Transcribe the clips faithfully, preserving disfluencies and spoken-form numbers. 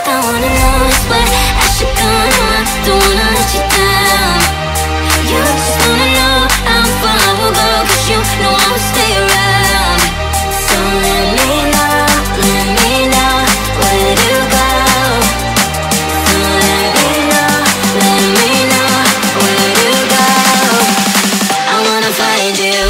I wanna know is where I should go. No, I don't wanna let you down. You just wanna know how far I will go, 'cause you know I will stay around. So let me know, let me know where to go. So let me know, let me know where to go. I wanna find you.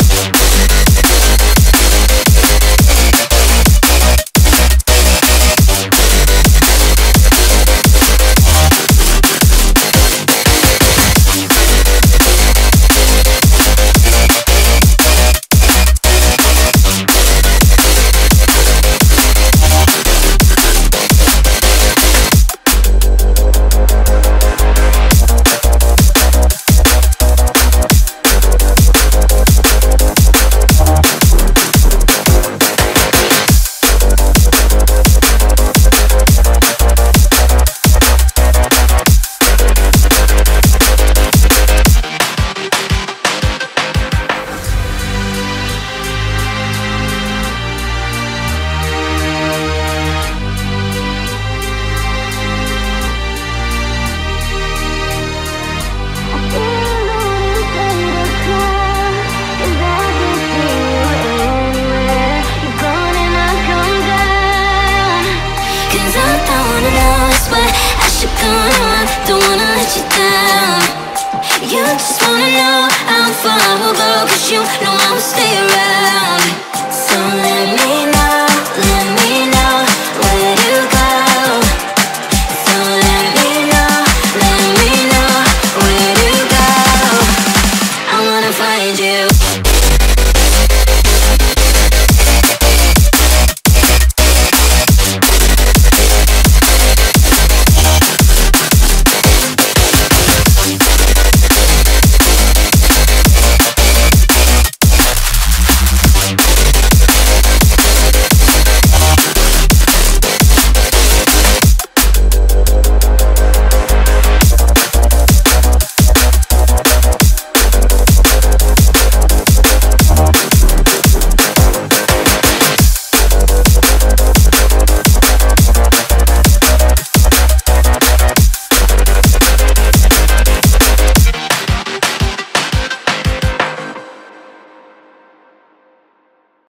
You just wanna know how far I will go, 'cause you know I will stay around. So let me